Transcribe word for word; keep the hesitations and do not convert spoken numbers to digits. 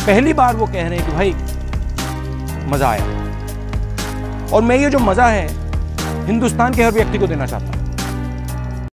पहली बार वो कह रहे हैं कि भाई मजा आया। और मैं ये जो मजा है हिंदुस्तान के हर व्यक्ति को देना चाहता हूं।